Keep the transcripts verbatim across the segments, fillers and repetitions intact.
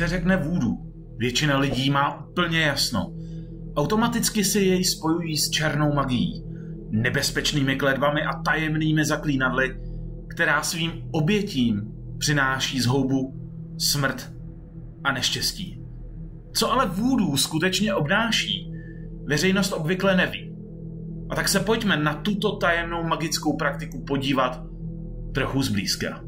se řekne vúdu, většina lidí má úplně jasno. Automaticky si jej spojují s černou magií, nebezpečnými kletbami a tajemnými zaklínadly, která svým obětím přináší zhoubu, smrt a neštěstí. Co ale vúdu skutečně obnáší, veřejnost obvykle neví. A tak se pojďme na tuto tajemnou magickou praktiku podívat trochu zblízka.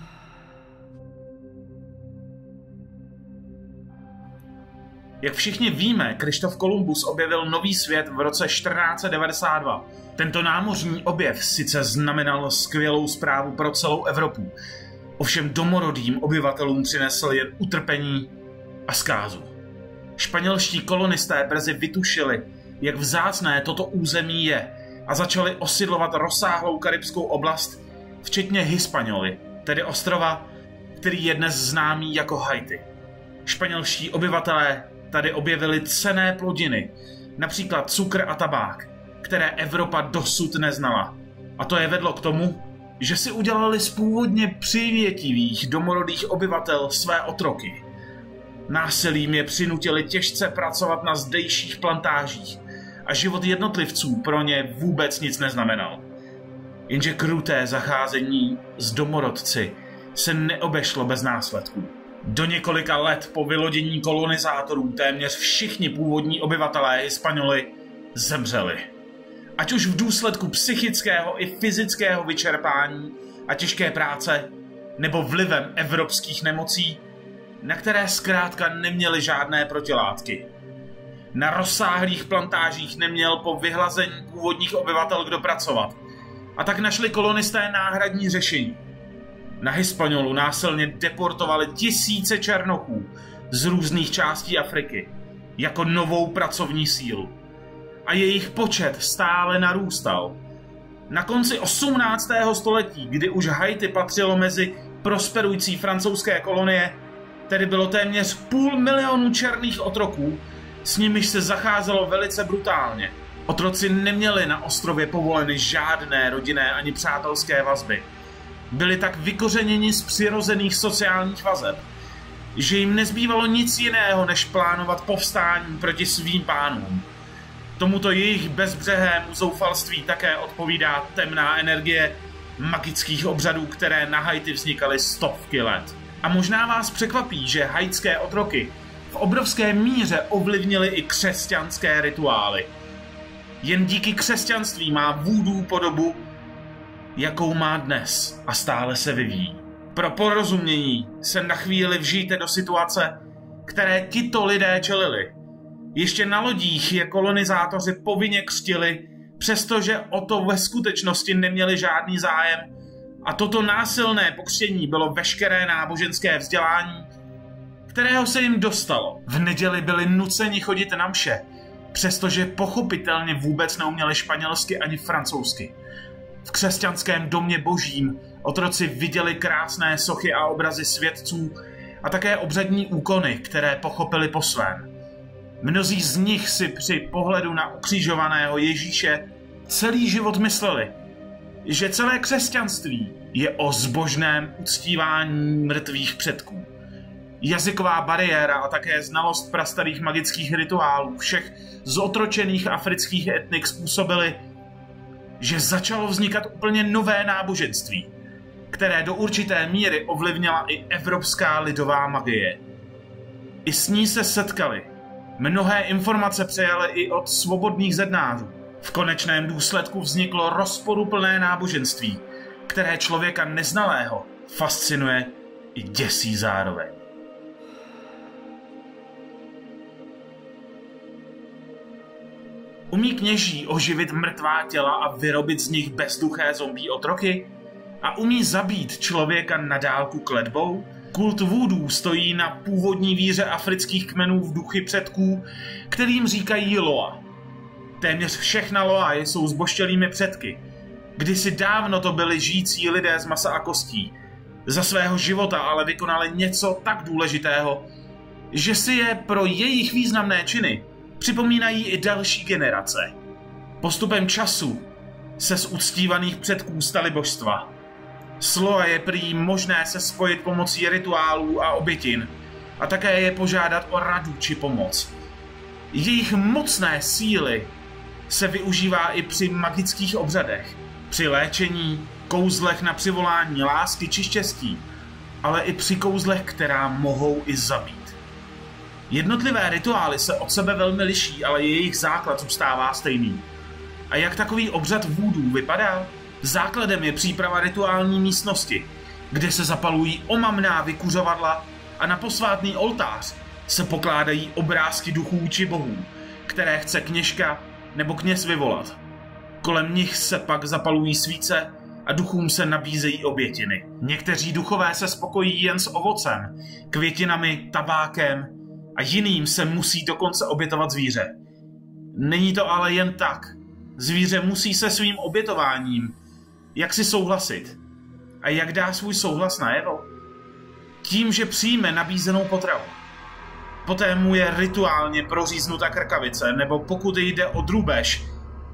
Jak všichni víme, Kryštof Kolumbus objevil nový svět v roce čtrnáct set devadesát dva. Tento námořní objev sice znamenal skvělou zprávu pro celou Evropu, ovšem domorodým obyvatelům přinesl jen utrpení a zkázu. Španělští kolonisté brzy vytušili, jak vzácné toto území je, a začali osidlovat rozsáhlou karibskou oblast, včetně Hispanioly, tedy ostrova, který je dnes známý jako Haiti. Španělští obyvatelé tady objevili cenné plodiny, například cukr a tabák, které Evropa dosud neznala. A to je vedlo k tomu, že si udělali z původně přívětivých domorodých obyvatel své otroky. Násilím je přinutili těžce pracovat na zdejších plantážích a život jednotlivců pro ně vůbec nic neznamenal. Jenže kruté zacházení s domorodci se neobešlo bez následků. Do několika let po vylodění kolonizátorů téměř všichni původní obyvatelé Hispanioly zemřeli. Ať už v důsledku psychického i fyzického vyčerpání a těžké práce, nebo vlivem evropských nemocí, na které zkrátka neměly žádné protilátky. Na rozsáhlých plantážích neměl po vyhlazení původních obyvatel kdo pracovat, a tak našli kolonisté náhradní řešení. Na Hispaniolu násilně deportovali tisíce černochů z různých částí Afriky jako novou pracovní sílu. A jejich počet stále narůstal. Na konci osmnáctého století, kdy už Haiti patřilo mezi prosperující francouzské kolonie, tedy bylo téměř půl milionu černých otroků, s nimiž se zacházelo velice brutálně. Otroci neměli na ostrově povoleny žádné rodinné ani přátelské vazby. Byli tak vykořeněni z přirozených sociálních vazeb, že jim nezbývalo nic jiného, než plánovat povstání proti svým pánům. Tomuto jejich bezbřehému zoufalství také odpovídá temná energie magických obřadů, které na Haiti vznikaly stovky let. A možná vás překvapí, že haitské otroky v obrovské míře ovlivnily i křesťanské rituály. Jen díky křesťanství má vúdu podobu, jakou má dnes, a stále se vyvíjí. Pro porozumění se na chvíli vžijte do situace, které tito lidé čelili. Ještě na lodích je kolonizátoři povinně křtili, přestože o to ve skutečnosti neměli žádný zájem, a toto násilné pokřtění bylo veškeré náboženské vzdělání, kterého se jim dostalo. V neděli byli nuceni chodit na mše, přestože pochopitelně vůbec neuměli španělsky ani francouzsky. V křesťanském domě božím otroci viděli krásné sochy a obrazy světců a také obřadní úkony, které pochopili po svém. Mnozí z nich si při pohledu na ukřižovaného Ježíše celý život mysleli, že celé křesťanství je o zbožném uctívání mrtvých předků. Jazyková bariéra a také znalost prastarých magických rituálů všech zotročených afrických etnik způsobily, že začalo vznikat úplně nové náboženství, které do určité míry ovlivnila i evropská lidová magie. I s ní se setkali. Mnohé informace přejaly i od svobodných zednářů. V konečném důsledku vzniklo rozporuplné náboženství, které člověka neznalého fascinuje i děsí zároveň. Umí kněží oživit mrtvá těla a vyrobit z nich bezduché zombie otroky? A umí zabít člověka na dálku kletbou? Kult vúdu stojí na původní víře afrických kmenů v duchy předků, kterým říkají Loa. Téměř všechna Loa jsou zboštělými předky. Kdysi dávno to byli žijící lidé z masa a kostí. Za svého života ale vykonali něco tak důležitého, že si je pro jejich významné činy připomínají i další generace. Postupem času se z uctívaných předků staly božstva. S Loa je prý možné se spojit pomocí rituálů a obětin, a také je požádat o radu či pomoc. Jejich mocné síly se využívá i při magických obřadech, při léčení, kouzlech na přivolání lásky či štěstí, ale i při kouzlech, která mohou i zabít. Jednotlivé rituály se od sebe velmi liší, ale jejich základ zůstává stejný. A jak takový obřad vůdů vypadá? Základem je příprava rituální místnosti, kde se zapalují omamná vykuřovadla a na posvátný oltář se pokládají obrázky duchů či bohů, které chce kněžka nebo kněz vyvolat. Kolem nich se pak zapalují svíce a duchům se nabízejí obětiny. Někteří duchové se spokojí jen s ovocem, květinami, tabákem a jiným se musí dokonce obětovat zvíře. Není to ale jen tak. Zvíře musí se svým obětováním jak si souhlasit. A jak dá svůj souhlas najevo? Tím, že přijme nabízenou potravu. Poté mu je rituálně proříznuta krkavice, nebo pokud jde o drůbež,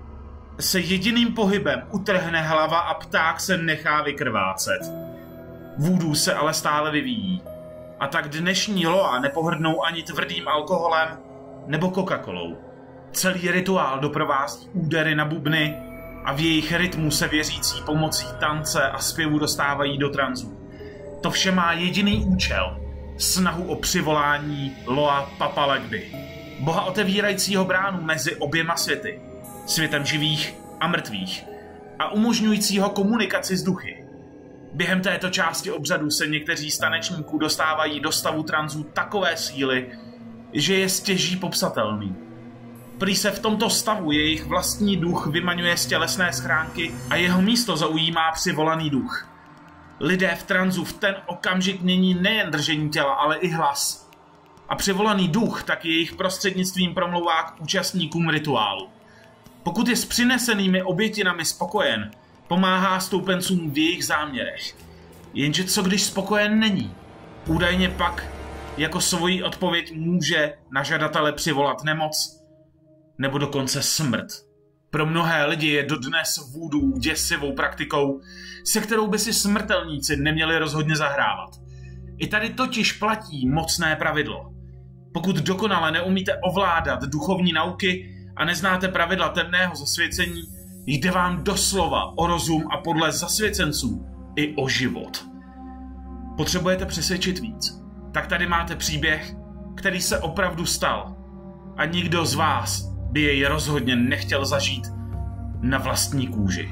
se jediným pohybem utrhne hlava a pták se nechá vykrvácet. Vůdů se ale stále vyvíjí. A tak dnešní loa nepohrdnou ani tvrdým alkoholem nebo Coca-Colou. Celý rituál doprovází údery na bubny a v jejich rytmu se věřící pomocí tance a zpěvu dostávají do tranzu. To vše má jediný účel. Snahu o přivolání Loa Papa Legby, boha otevírajícího bránu mezi oběma světy, světem živých a mrtvých, a umožňujícího komunikaci s duchy. Během této části obřadu se někteří z tanečníků dostávají do stavu tranzu takové síly, že je stěží popsatelný. Prý se v tomto stavu jejich vlastní duch vymaňuje z tělesné schránky a jeho místo zaujímá přivolaný duch. Lidé v tranzu v ten okamžik mění nejen držení těla, ale i hlas. A přivolaný duch tak jejich prostřednictvím promlouvá k účastníkům rituálu. Pokud je s přinesenými obětinami spokojen, pomáhá stoupencům v jejich záměrech. Jenže co když spokojen není? Údajně pak jako svoji odpověď může na žadatele přivolat nemoc nebo dokonce smrt. Pro mnohé lidi je dodnes vůdů děsivou praktikou, se kterou by si smrtelníci neměli rozhodně zahrávat. I tady totiž platí mocné pravidlo. Pokud dokonale neumíte ovládat duchovní nauky a neznáte pravidla temného zasvěcení, jde vám doslova o rozum a podle zasvěcenců i o život. Potřebujete přesvědčit víc. Tak tady máte příběh, který se opravdu stal a nikdo z vás by jej rozhodně nechtěl zažít na vlastní kůži.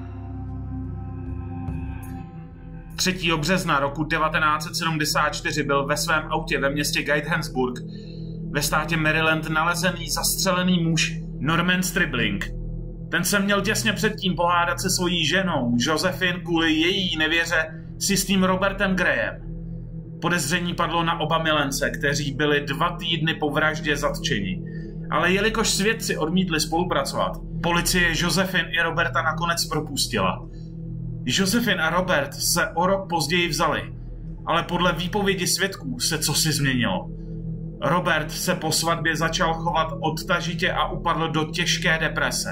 třetího března roku devatenáct set sedmdesát čtyři byl ve svém autě ve městě Gaithersburg ve státě Maryland nalezený zastřelený muž Norman Stribling. Ten se měl těsně předtím pohádat se svojí ženou Josephine kvůli její nevěře s jistým Robertem Grayem. Podezření padlo na oba milence, kteří byli dva týdny po vraždě zatčeni. Ale jelikož svědci odmítli spolupracovat, policie Josephine i Roberta nakonec propustila. Josephine a Robert se o rok později vzali, ale podle výpovědi svědků se cosi změnilo. Robert se po svatbě začal chovat odtažitě a upadl do těžké deprese.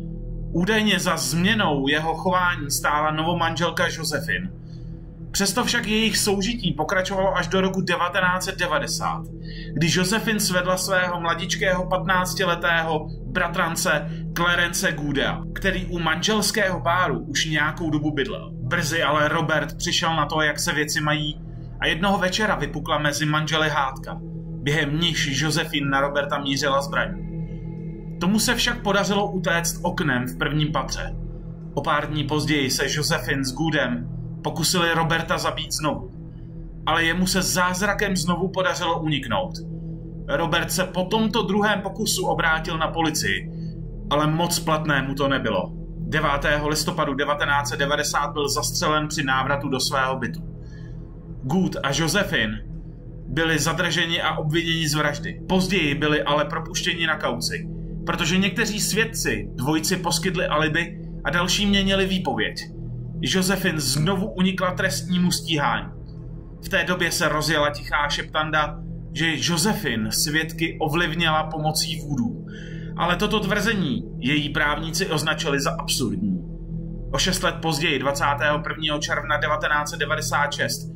Údajně za změnou jeho chování stála novomanželka Josephine. Přesto však jejich soužití pokračovalo až do roku devatenáct set devadesát, kdy Josephine svedla svého mladičkého patnáctiletého bratrance Clarence Goodea, který u manželského páru už nějakou dobu bydlel. Brzy ale Robert přišel na to, jak se věci mají, a jednoho večera vypukla mezi manželi hádka, během níž Josephine na Roberta mířila zbraní. Tomu se však podařilo utéct oknem v prvním patře. O pár dní později se Josephine s Goodem pokusili Roberta zabít znovu, ale jemu se zázrakem znovu podařilo uniknout. Robert se po tomto druhém pokusu obrátil na policii, ale moc platné mu to nebylo. devátého listopadu devatenáct set devadesát byl zastřelen při návratu do svého bytu. Good a Josephine byli zadrženi a obviněni z vraždy. Později byli ale propuštěni na kauci, protože někteří svědci dvojici poskytli alibi a další měnili výpověď. Josephine znovu unikla trestnímu stíhání. V té době se rozjela tichá šeptanda, že Josephine svědky ovlivnila pomocí vůdů. Ale toto tvrzení její právníci označili za absurdní. O šest let později, dvacátého prvního června devatenáct set devadesát šest,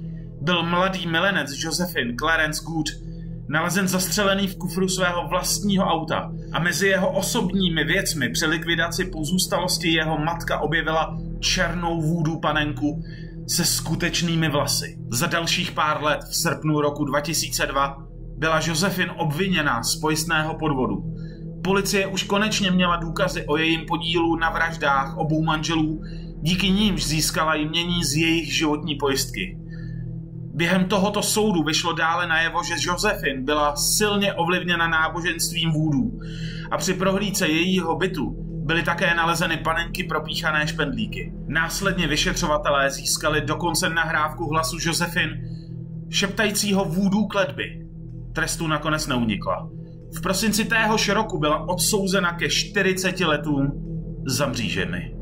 byl mladý milenec Josephine Clarence Good, nalezen zastřelený v kufru svého vlastního auta a mezi jeho osobními věcmi při likvidaci pozůstalosti jeho matka objevila černou vůdu panenku se skutečnými vlasy. Za dalších pár let v srpnu roku dva tisíce dva byla Josephine obviněna z pojistného podvodu. Policie už konečně měla důkazy o jejím podílu na vraždách obou manželů, díky nímž získala jmění z jejich životní pojistky. Během tohoto soudu vyšlo dále najevo, že Josephine byla silně ovlivněna náboženstvím vůdů a při prohlídce jejího bytu byly také nalezeny panenky propíchané špendlíky. Následně vyšetřovatelé získali dokonce nahrávku hlasu Josephine šeptajícího vůdů kletby. Trestu nakonec neunikla. V prosinci téhož roku byla odsouzena ke čtyřiceti letům za mřížemi.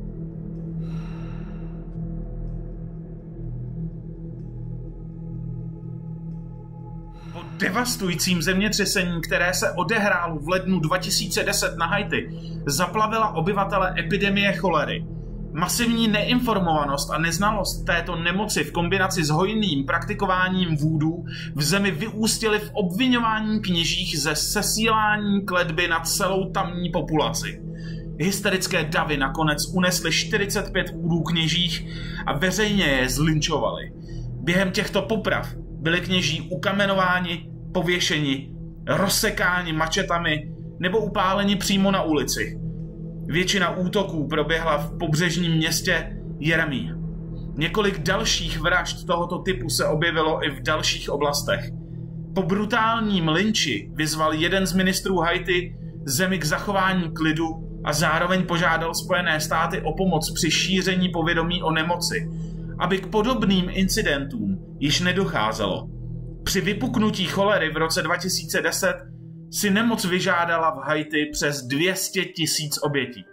Po devastujícím zemětřesení, které se odehrálo v lednu dva tisíce deset na Haiti, zaplavila obyvatele epidemie cholery. Masivní neinformovanost a neznalost této nemoci v kombinaci s hojným praktikováním vůdů v zemi vyústily v obviňování kněžích ze sesílání kletby na celou tamní populaci. Hysterické davy nakonec unesly čtyřicet pět vůdů kněžích a veřejně je zlinčovali. Během těchto poprav byli kněží ukamenováni, pověšeni, rozsekáni mačetami nebo upáleni přímo na ulici. Většina útoků proběhla v pobřežním městě Jeremí. Několik dalších vražd tohoto typu se objevilo i v dalších oblastech. Po brutálním lynči vyzval jeden z ministrů Haiti zemi k zachování klidu a zároveň požádal Spojené státy o pomoc při šíření povědomí o nemoci, aby k podobným incidentům již nedocházelo. Při vypuknutí cholery v roce dva tisíce deset si nemoc vyžádala v Haiti přes dvě stě tisíc obětí.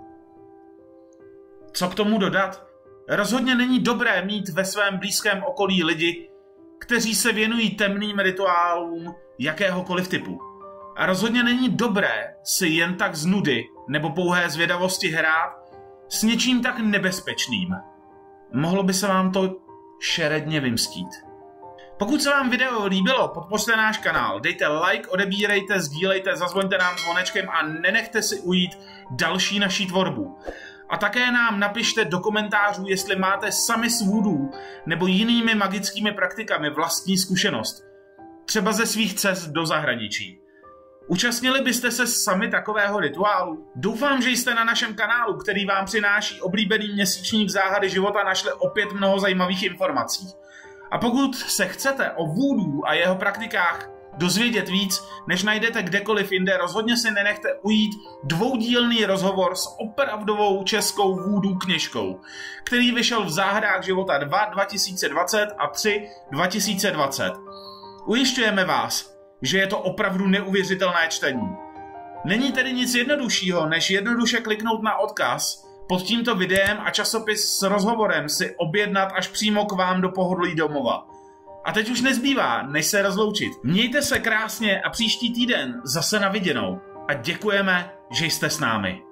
Co k tomu dodat? Rozhodně není dobré mít ve svém blízkém okolí lidi, kteří se věnují temným rituálům jakéhokoliv typu. A rozhodně není dobré si jen tak z nudy nebo pouhé zvědavosti hrát s něčím tak nebezpečným. Mohlo by se vám to šeredně vymstít. Pokud se vám video líbilo, podpořte náš kanál, dejte like, odebírejte, sdílejte, zazvoňte nám zvonečkem a nenechte si ujít další naší tvorbu. A také nám napište do komentářů, jestli máte sami s vůdů nebo jinými magickými praktikami vlastní zkušenost. Třeba ze svých cest do zahraničí. Účastnili byste se sami takového rituálu? Doufám, že jste na našem kanálu, který vám přináší oblíbený měsíčník Záhady života, našli opět mnoho zajímavých informací. A pokud se chcete o vůdu a jeho praktikách dozvědět víc, než najdete kdekoliv jinde, rozhodně si nenechte ujít dvoudílný rozhovor s opravdovou českou vůdu kněžkou, který vyšel v Záhadách života dva dva tisíce dvacet a tři dva tisíce dvacet. Ujišťujeme vás, že je to opravdu neuvěřitelné čtení. Není tedy nic jednoduššího, než jednoduše kliknout na odkaz pod tímto videem a časopis s rozhovorem si objednat až přímo k vám do pohodlí domova. A teď už nezbývá, než se rozloučit. Mějte se krásně a příští týden zase na viděnou. A děkujeme, že jste s námi.